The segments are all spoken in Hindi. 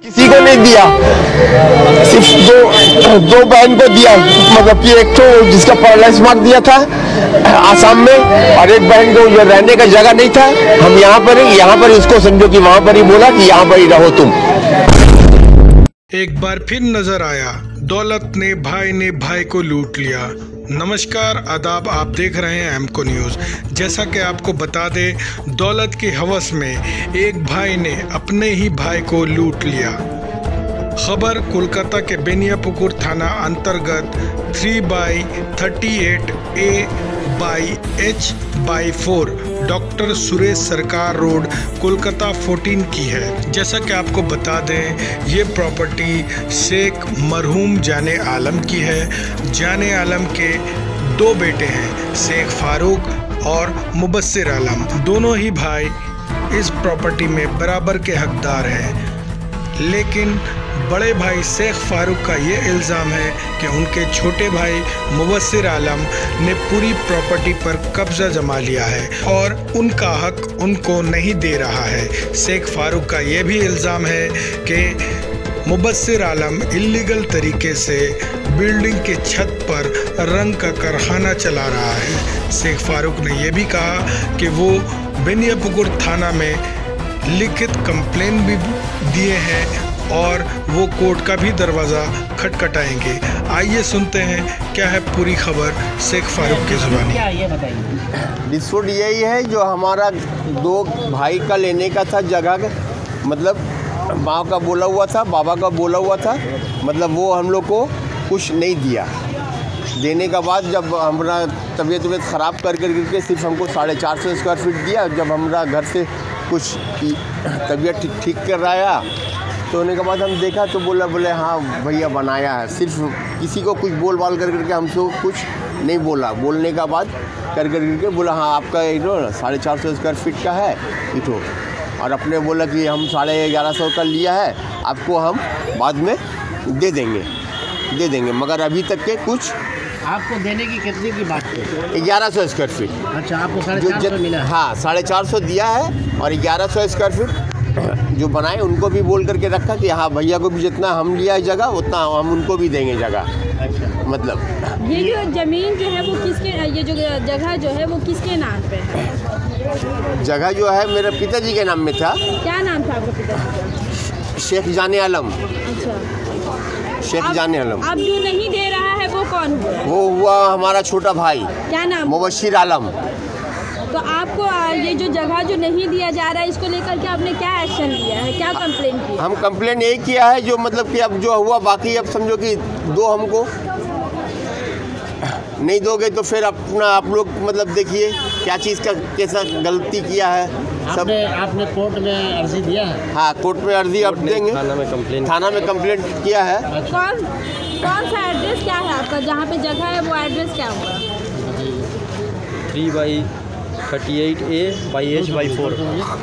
किसी को नहीं दिया, सिर्फ दो बहन को दिया। मतलब कि एक तो जिसका पैरालाइज मार्क दिया था आसाम में, और एक बहन को जो रहने का जगह नहीं था। हम यहाँ पर इसको समझो कि वहाँ पर ही बोला कि यहाँ पर ही रहो तुम। एक बार फिर नजर आया, दौलत ने भाई को लूट लिया। नमस्कार आदाब, आप देख रहे हैं एमको न्यूज़। जैसा कि आपको बता दें, दौलत की हवस में एक भाई ने अपने ही भाई को लूट लिया। खबर कोलकाता के बेनियापुकुर थाना अंतर्गत 3/38A/H/4 डॉक्टर सुरेश सरकार रोड कोलकाता 14 की है। जैसा कि आपको बता दें, ये प्रॉपर्टी शेख मरहूम जाने आलम की है। जाने आलम के दो बेटे हैं, शेख फारूक और मुबस्सिर आलम। दोनों ही भाई इस प्रॉपर्टी में बराबर के हकदार हैं, लेकिन बड़े भाई शेख फारूक का ये इल्ज़ाम है कि उनके छोटे भाई मुबस्सिर आलम ने पूरी प्रॉपर्टी पर कब्जा जमा लिया है और उनका हक उनको नहीं दे रहा है। शेख फारूक का ये भी इल्ज़ाम है कि मुबस्सिर आलम इल्लीगल तरीके से बिल्डिंग के छत पर रंग का कारखाना चला रहा है। शेख फारूक ने यह भी कहा कि वो बेनियापुकुर थाना में लिखित कंप्लेन भी दिए हैं और वो कोर्ट का भी दरवाज़ा खटखटाएंगे। आइए सुनते हैं क्या है पूरी खबर शेख फारूक की ज़ुबानी। डिस्प्यूट यही है जो हमारा दो भाई का लेने का था जगह, मतलब माँ का बोला हुआ था, बाबा का बोला हुआ था, मतलब वो हम लोग को कुछ नहीं दिया। देने के बाद जब हमारा तबीयत ख़राब करके सिर्फ हमको 450 स्क्वायर फीट दिया। जब हमारा घर से कुछ तबीयत ठीक कर रहा है तो होने के बाद हम देखा तो बोले हाँ भैया बनाया है। सिर्फ किसी को कुछ बोल बाल करके हमसे कुछ नहीं बोला। बोलने का बाद करके बोला हाँ आपका ये 450 स्क्वायर फीट का है इतो, और अपने बोला कि हम 1150 का लिया है, आपको हम बाद में दे देंगे मगर अभी तक के कुछ आपको देने की कितने की बात की? 1100 स्क्वायर फीट। अच्छा, आपको 450 मिला? हाँ 450 दिया है, और 1100 स्क्वायर फीट जो बनाए उनको भी बोल करके रखा कि हाँ भैया को भी जितना हम लिया है जगह उतना हम उनको भी देंगे जगह। अच्छा, मतलब ये जो ज़मीन जो है वो किसके, ये जो जगह जो है वो किसके नाम पे है? जगह जो है मेरे पिताजी के नाम में था। क्या नाम था आपके पिताजी का? शेख जाने आलम। अच्छा, शेख जाने आलम। अब जो नहीं दे रहा है वो कौन हुआ? वो हुआ हमारा छोटा भाई। क्या नाम? मुबस्सिर आलम। तो आपको ये जो जगह जो नहीं दिया जा रहा है इसको लेकर के आपने क्या एक्शन लिया है, क्या कंप्लेन की? हम कंप्लेन यही किया है जो मतलब कि अब जो हुआ, बाकी अब समझो कि दो हमको नहीं दोगे तो फिर अपना आप लोग मतलब देखिए क्या चीज़ का कैसा गलती किया है सब। आपने कोर्ट में अर्जी दिया है? हाँ कोर्ट में अर्जी अब देंगे। थाना में कंप्लेंट किया है। कौन सा एड्रेस क्या है आपका, जहाँ पे जगह है वो एड्रेस क्या हुआ? 3/38A/H/4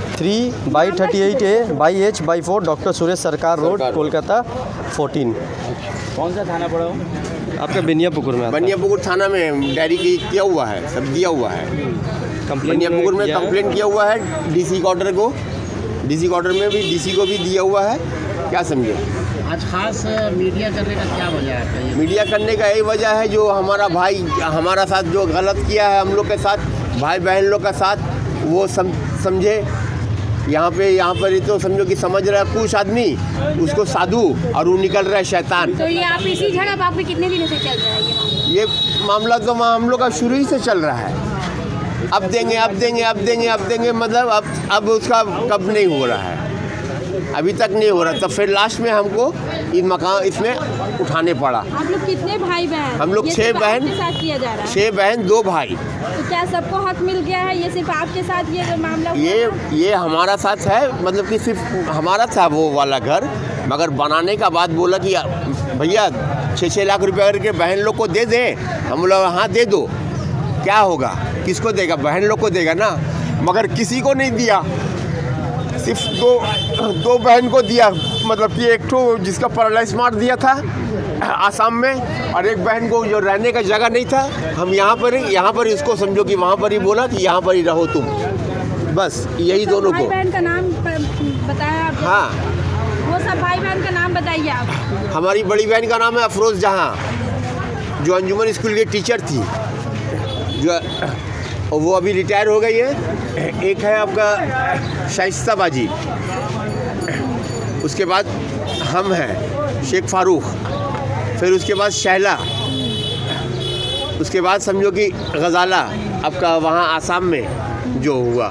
3/38A/H/4 डॉक्टर सुरेश सरकार रोड कोलकाता 14। कौन सा थाना पड़ा हो? आपका बेनियापुकुर में? बेनियापुकुर थाना में डायरी किया हुआ है, सब दिया हुआ है। बेनियापुकुर में कंप्लेंट किया हुआ है डीसी ऑर्डर को। डीसी ऑर्डर में भी डीसी को भी दिया हुआ है। क्या समझे? आज खास मीडिया करने का क्या वजह है? मीडिया करने का यही वजह है जो हमारा भाई हमारा साथ जो गलत किया है हम लोग के साथ, भाई बहन लोग का साथ, वो समझे। यहाँ पर ही तो समझो कि समझ रहा है कुछ आदमी उसको साधु और वो निकल रहा है शैतान। तो ये आप इसी झड़प आप में कितने दिनों से चल रहा है ये मामला? तो हम लोग का शुरू ही से चल रहा है। अब देंगे मतलब अब उसका कब नहीं हो रहा है, अभी तक नहीं हो रहा। तब फिर लास्ट में हमको मकान इसमें उठाने पड़ा। आप लोग कितने भाई बहन? हम लोग 6 बहन। साथ किया जा रहा है? 6 बहन 2 भाई। तो क्या सबको हक मिल गया है? ये सिर्फ आपके साथ ये मामला हुआ? ये हमारा साथ है, मतलब कि सिर्फ हमारा था वो वाला घर, मगर बनाने का बाद बोला कि भैया 6-6 लाख रुपए करके बहन लोग को दे दें। हम लोग हाँ दे दो, क्या होगा, किसको देगा? बहन लोग को देगा ना, मगर किसी को नहीं दिया। सिर्फ दो बहन को दिया, मतलब कि एक तो जिसका पैरालाइज मार्क दिया था आसाम में, और एक बहन को जो रहने का जगह नहीं था। हम यहाँ पर इसको समझो कि वहाँ पर ही बोला कि यहाँ पर ही रहो तुम, बस यही दोनों को। भाई बहन का नाम बताया? हाँ वो सब भाई बहन का नाम बताइए आप। हमारी बड़ी बहन का नाम है अफरोज़ जहाँ, जो अंजुमन स्कूल की टीचर थी, जो वो अभी रिटायर हो गई है। एक है आपका शाइस्ता बाजी, उसके बाद हम हैं शेख फारूक, फिर उसके बाद शहला, उसके बाद समझो कि गज़ाला आपका वहाँ आसाम में जो हुआ,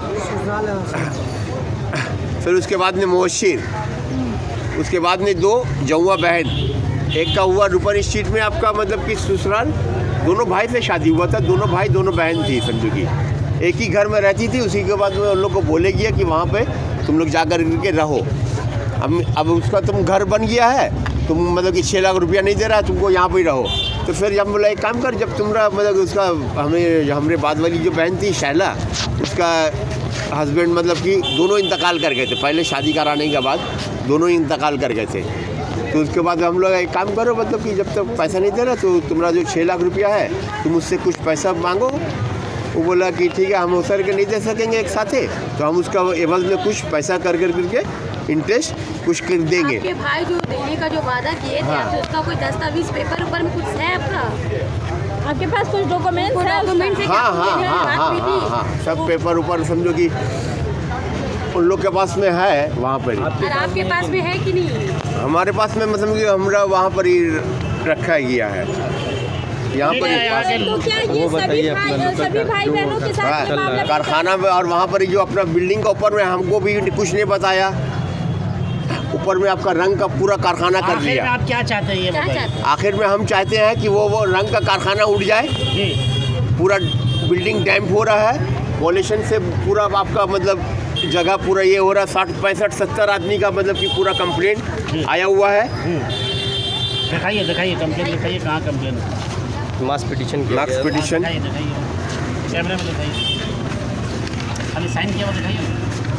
फिर उसके बाद में मुबशिर, उसके बाद में 2 जौआ बहन, एक का हुआ रूपन स्ट्रीट में आपका मतलब कि ससुराल, दोनों भाई से शादी हुआ था, दोनों भाई दोनों बहन थी, समझो कि एक ही घर में रहती थी। उसी के बाद में उन लोग को बोले गया कि वहाँ पे तुम लोग जा कर के रहो। अब उसका तुम घर बन गया है, तुम मतलब कि 6 लाख रुपया नहीं दे रहा है, तुमको यहाँ पे ही रहो। तो फिर जब बोला एक काम कर, जब तुम्हारा मतलब उसका हमारे बाद वाली जो बहन थी शैला, उसका हस्बैंड मतलब कि दोनों इंतकाल कर गए थे, पहले शादी कराने के बाद दोनों ही इंतकाल कर गए थे। तो उसके बाद हम लोग एक काम करो, मतलब कि जब तक पैसा नहीं दे रहा तो तुम्हारा जो 6 लाख रुपया है तुम उससे कुछ पैसा मांगो। वो बोला कि ठीक है, हम उतर के नहीं दे सकेंगे एक साथ ही, तो हम उसका एवज में कुछ पैसा कर करके इंटरेस्ट कुछ कर देंगे। आपके भाई जो देने का जो वादा किए थे, आपसे उसका कोई दस्तावेज पेपर ऊपर में कुछ है आपका? आपके पास कुछ डॉक्यूमेंट्स है? डॉक्यूमेंट है? हाँ, सब पेपर ऊपर समझो कि उन लोग के पास में है वहाँ पर ही। और आपके पास में है कि नहीं? हमारे पास में मतलब कि हमारा वहाँ पर ही रखा गया है, यहाँ पर ही। तो क्या ये सभी भाई बहनों के साथ ये मामला कारखाना में, और वहाँ पर ही जो अपना बिल्डिंग के ऊपर में हमको भी कुछ नहीं बताया, ऊपर में आपका रंग का पूरा कारखाना कर आखिर दिया। में आप क्या चाहते हैं ये क्या बताइए? चाहते हैं? आखिर में हम चाहते हैं कि वो रंग का कारखाना उड़ जाए, पूरा बिल्डिंग डैम्प हो रहा है, पॉल्यूशन से पूरा आपका मतलब जगह पूरा ये हो रहा है। 60, 65, 70 आदमी का मतलब कि पूरा कंप्लेंट आया हुआ है। दिखाइए कंप्लेन दिखाइए, कहाँ कंप्लेन? मास पिटीशन किया मार्क्स गया। पिटीशन दिखाइए कैमरे में दिखाइए, खाली साइन किया हुआ दिखाइए।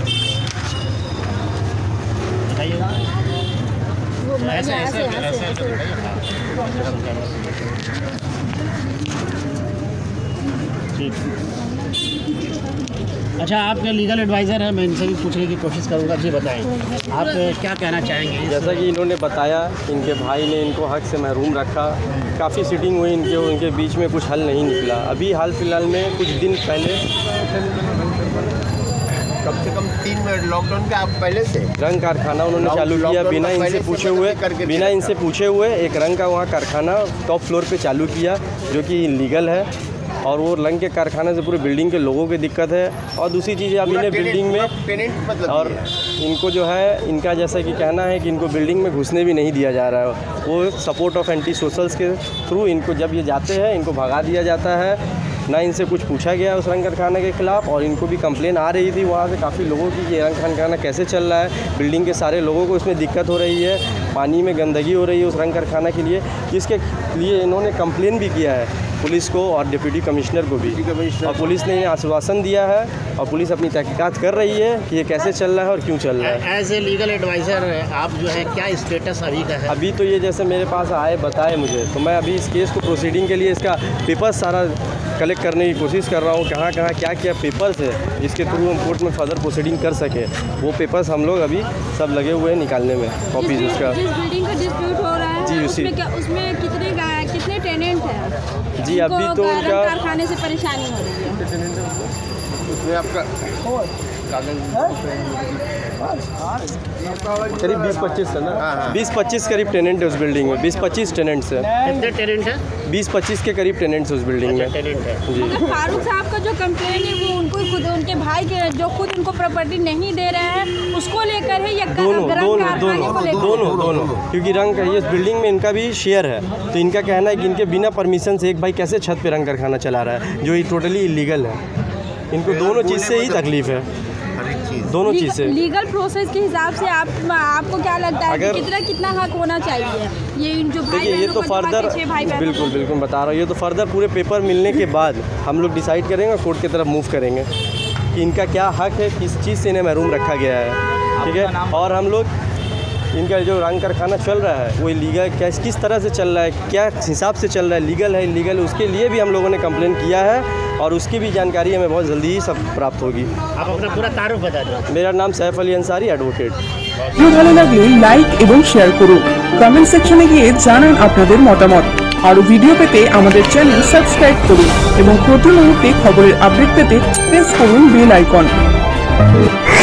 अच्छा, आपके लीगल एडवाइज़र हैं, मैं इनसे भी पूछने की कोशिश करूँगा। जी बताएं, आप क्या कहना चाहेंगे? जैसा कि इन्होंने बताया, इनके भाई ने इनको हक से महरूम रखा, काफ़ी सिटिंग हुई उनके बीच में कुछ हल नहीं निकला। अभी हाल फिलहाल में कुछ दिन पहले कम से कम 3 मिनट लॉकडाउन के आप पहले से रंग कारखाना उन्होंने चालू किया, लॉकडाउन बिना का इनसे पहले से पूछे मतलब हुए करके पूछे हुए एक रंग का वहाँ कारखाना टॉप फ्लोर पे चालू किया, जो कि इलीगल है। और वो रंग के कारखाने से पूरे बिल्डिंग के लोगों की दिक्कत है। और दूसरी चीज़, अब इन्हें बिल्डिंग में मतलब और इनको जो है, इनका जैसा कि कहना है कि इनको बिल्डिंग में घुसने भी नहीं दिया जा रहा है। वो सपोर्ट ऑफ एंटी सोशल्स के थ्रू इनको जब ये जाते हैं इनको भगा दिया जाता है। ना इनसे कुछ पूछा गया उस रंग कारखाने के ख़िलाफ़, और इनको भी कंप्लेन आ रही थी वहाँ से काफ़ी लोगों की, ये रंग कारखाना कैसे चल रहा है, बिल्डिंग के सारे लोगों को इसमें दिक्कत हो रही है, पानी में गंदगी हो रही है उस रंग कारखाना के लिए। जिसके लिए इन्होंने कंप्लेन भी किया है पुलिस को और डिप्टी कमिश्नर को भी, और पुलिस ने इन्हें आश्वासन दिया है और पुलिस अपनी तहकीकात कर रही है कि ये कैसे चल रहा है और क्यों चल रहा है। एज ए लीगल एडवाइज़र आप जो है, क्या स्टेटस अभी का है? अभी तो ये जैसे मेरे पास आए बताए मुझे, तो मैं अभी इस केस को प्रोसीडिंग के लिए इसका पेपर्स सारा कलेक्ट करने की कोशिश कर रहा हूँ, कहाँ क्या क्या पेपर्स है जिसके थ्रू हम कोर्ट में फर्दर प्रोसीडिंग कर सके। वो पेपर्स हम लोग अभी सब लगे हुए हैं निकालने में, कॉपीज उसका। जिस बिल्डिंग का डिस्प्यूट हो रहा है जी, उसी उसमें कितने टेनेंट हैं? जी, अभी तो उनका कारखाने से परेशानी हो रही है। उसमें आपका करीब 20-25 है ना, 20-25 करीब टेनेंट है उस बिल्डिंग में, 20-25 टेनेंट्स है। कितने टेनेंट है? 20-25 के करीब टेनेंट्स उस बिल्डिंग में। टेनेंट है जी। मगर फारूक साहब का जो कंप्लेन है वो उनको खुद, उनके भाई के जो खुद उनको प्रॉपर्टी नहीं दे रहे हैं उसको लेकर है, या दोनों, क्योंकि रंग का ये बिल्डिंग में इनका भी शेयर है। तो इनका कहना है कि इनके बिना परमिशन से एक भाई कैसे छत पे रंग कारखाना चला रहा है, जो ये टोटली इलीगल है। इनको दोनों चीज़ से ही तकलीफ है, दोनों चीज़ से। लीगल प्रोसेस के हिसाब से आपको क्या लगता है कि कितना हक होना चाहिए? ये जो भाई देखिए, ये तो फर्दर बिल्कुल बता रहा हूँ, ये तो फर्दर पूरे पेपर मिलने के बाद हम लोग डिसाइड करेंगे, कोर्ट की तरफ मूव करेंगे कि इनका क्या हक है, किस चीज़ से इन्हें महरूम रखा गया है, ठीक है। और हम लोग इनका जो रंग कारखाना चल रहा है वो लीगल किस तरह से चल रहा है, क्या हिसाब से चल रहा है, लीगल है इलीगल, उसके लिए भी हम लोगों ने कंप्लेन किया है और उसकी भी जानकारी हमें बहुत जल्दी ही सब प्राप्त होगी। आप अपना पूरा तारुफ बता दो। मेरा नाम सैफ अली अंसारी, एडवोकेट। ভিডিও ভালো লাগলে লাইক এবং শেয়ার করুন। কমেন্ট সেকশনে গিয়ে জানান আপনাদের মতামত। আরো ভিডিও পেতে আমাদের চ্যানেল সাবস্ক্রাইব করুন এবং প্রতি মুহূর্তে খবরের আপডেট পেতে প্রেস করুন বেল আইকন।